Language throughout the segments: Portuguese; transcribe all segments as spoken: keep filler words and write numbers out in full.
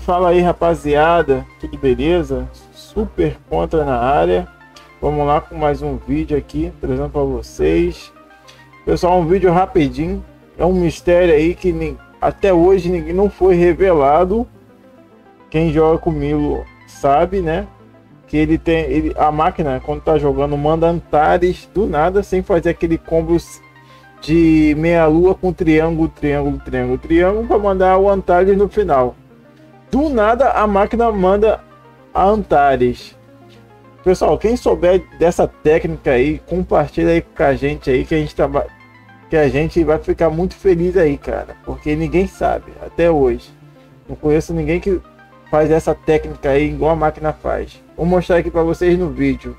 fala aí, rapaziada, tudo beleza? Super Contra na área. Vamos lá com mais um vídeo aqui, trazendo para vocês. Pessoal, um vídeo rapidinho. É um mistério aí que nem, até hoje ninguém não foi revelado. Quem joga com o Milo sabe, né? Que ele tem, ele, a máquina quando tá jogando manda Antares do nada, sem fazer aquele combo de meia lua com triângulo, triângulo, triângulo, triângulo, para mandar o Antares no final. Do nada a máquina manda a Antares. Pessoal, quem souber dessa técnica aí, compartilha aí com a gente aí, que a gente trabalha, que a gente vai ficar muito feliz aí, cara, porque ninguém sabe até hoje. Não conheço ninguém que faz essa técnica aí igual a máquina faz. Vou mostrar aqui para vocês no vídeo.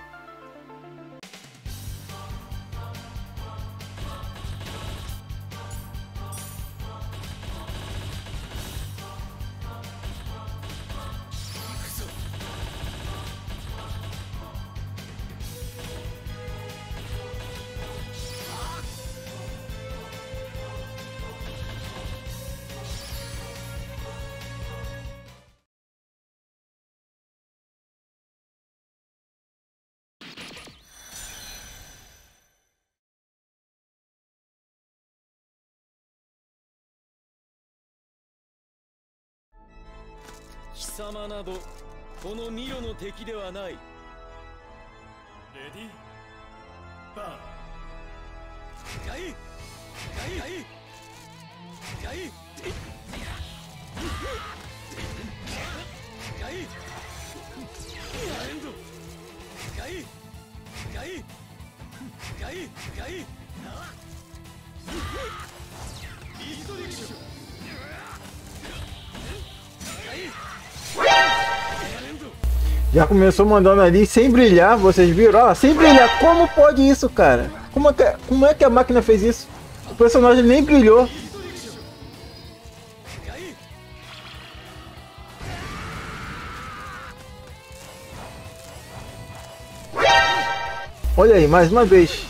貴様などこのミロの敵ではない。レディーバーン。やいやいやいやいやいやいやれんぞ。やいやいやいやいリストリクション。 Já começou mandando ali sem brilhar, vocês viram? Ó, sem brilhar, como pode isso, cara? Como é que, como é que a máquina fez isso? O personagem nem brilhou. Olha aí, mais uma vez.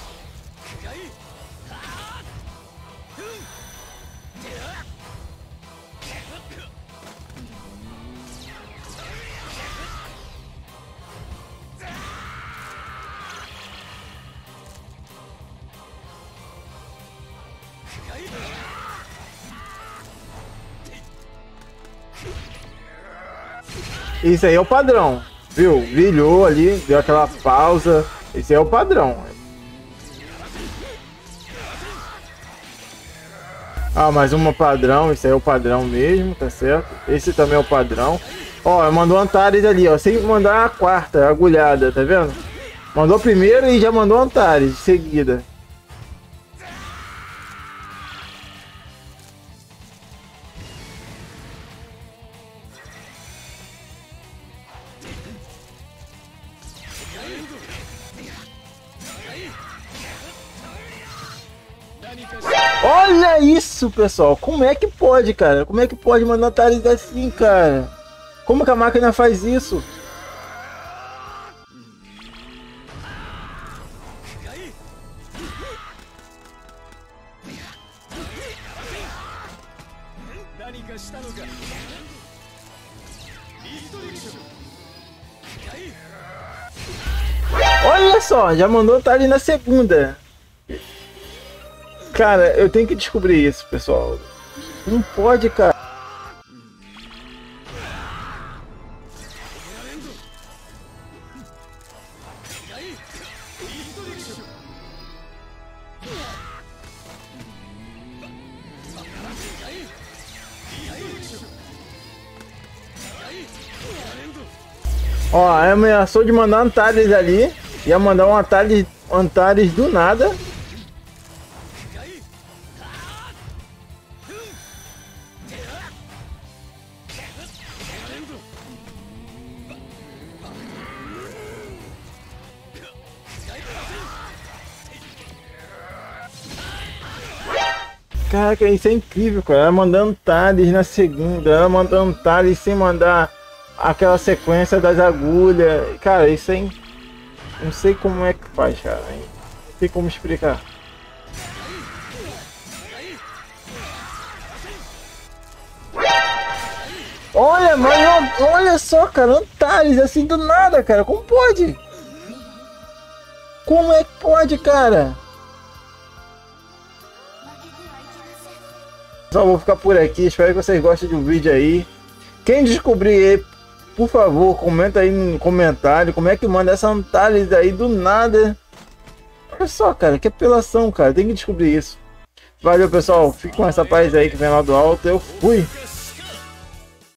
Isso aí é o padrão, viu? Brilhou ali, deu aquela pausa. Esse é o padrão. Ah, mais uma padrão. Esse aí é o padrão mesmo, tá certo? Esse também é o padrão. Ó, mandou Antares ali, ó, sem mandar a quarta agulhada, tá vendo? Mandou a primeira e já mandou Antares de seguida. Olha isso, pessoal. Como é que pode, cara? Como é que pode mandar Antares assim, cara? Como que a máquina faz isso? Olha só, já mandou Antares na segunda. Cara, eu tenho que descobrir isso, pessoal. Não pode, cara. Ó, ameaçou de mandar Antares ali. Ia mandar um Antares, Antares do nada. Caraca, isso é incrível, cara. Ela mandando Antares na segunda, ela mandando Antares sem mandar aquela sequência das agulhas. Cara, isso é... Não sei como é que faz, cara. Não tem como explicar. Olha, mano, olha só, cara, Antares assim do nada, cara. Como pode? Como é que pode, cara? Só vou ficar por aqui. Espero que vocês gostem do vídeo aí. Quem descobrir, por favor, comenta aí no comentário como é que manda essa Antares aí do nada. Olha só, cara, que apelação, cara. Tem que descobrir isso. Valeu, pessoal. Fique com essa paz aí que vem lá do alto. Eu fui.